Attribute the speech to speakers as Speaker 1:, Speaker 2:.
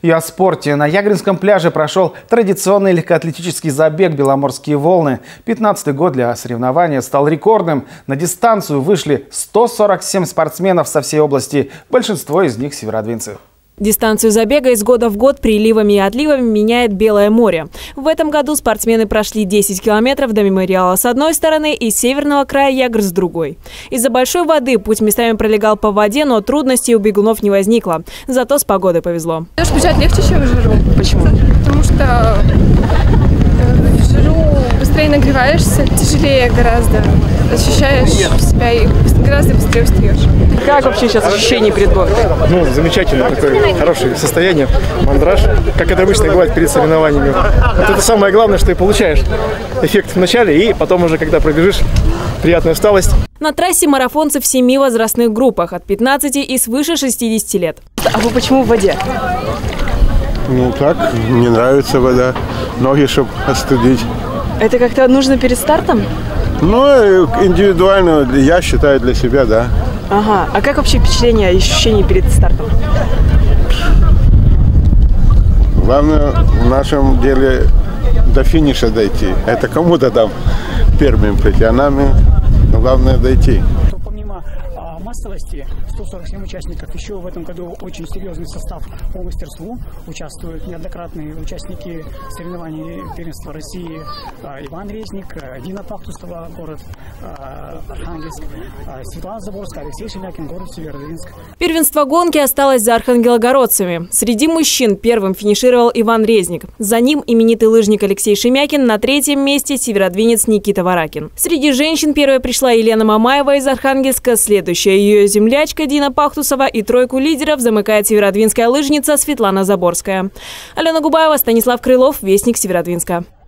Speaker 1: И о спорте. На Ягринском пляже прошел традиционный легкоатлетический забег «Беломорские волны». 15-й год для соревнования стал рекордным. На дистанцию вышли 147 спортсменов со всей области. Большинство из них северодвинцы.
Speaker 2: Дистанцию забега из года в год приливами и отливами меняет Белое море. В этом году спортсмены прошли 10 километров до мемориала с одной стороны и северного края Ягр с другой. Из-за большой воды путь местами пролегал по воде, но трудностей у бегунов не возникло. Зато с погодой повезло.
Speaker 3: Бежать легче, чем в жару.
Speaker 2: Почему?
Speaker 3: Потому что в жару быстрее нагреваешься, тяжелее гораздо. Ощущаешь себя и гораздо быстрее устаешь.
Speaker 2: Как вообще сейчас ощущение перед гонкой?
Speaker 4: Ну, замечательно, такое хорошее состояние, мандраж, как это обычно бывает перед соревнованиями. Вот это самое главное, что ты получаешь эффект в начале, и потом уже, когда пробежишь, приятная усталость.
Speaker 2: На трассе марафонцы в 7 возрастных группах от 15 и свыше 60 лет. А вы почему в воде?
Speaker 5: Ну так, мне нравится вода, ноги, чтобы остудить.
Speaker 2: Это как-то нужно перед стартом?
Speaker 5: Ну, индивидуально, я считаю, для себя, да.
Speaker 2: Ага. А как вообще впечатление и ощущения перед стартом?
Speaker 5: Главное в нашем деле до финиша дойти. Это кому-то там первым прийти, а нам главное дойти.
Speaker 6: Помимо массовости, 147 участников, еще в этом году очень серьезный состав по мастерству. Участвуют неоднократные участники соревнований первенства России Иван Резник, Дина Пахтусова, город Архангельск, Светлана Заборская, Алексей Шемякин, город Северодвинск.
Speaker 2: Первенство гонки осталось за архангелогородцами. Среди мужчин первым финишировал Иван Резник. За ним именитый лыжник Алексей Шемякин, на третьем месте северодвинец Никита Варакин. Среди женщин первой пришла Елена Мамаева из Архангельска, следующая ее землячка Дина Пахтусова, и тройку лидеров замыкает северодвинская лыжница Светлана Заборская. Алена Губаева, Станислав Крылов, Вестник Северодвинска.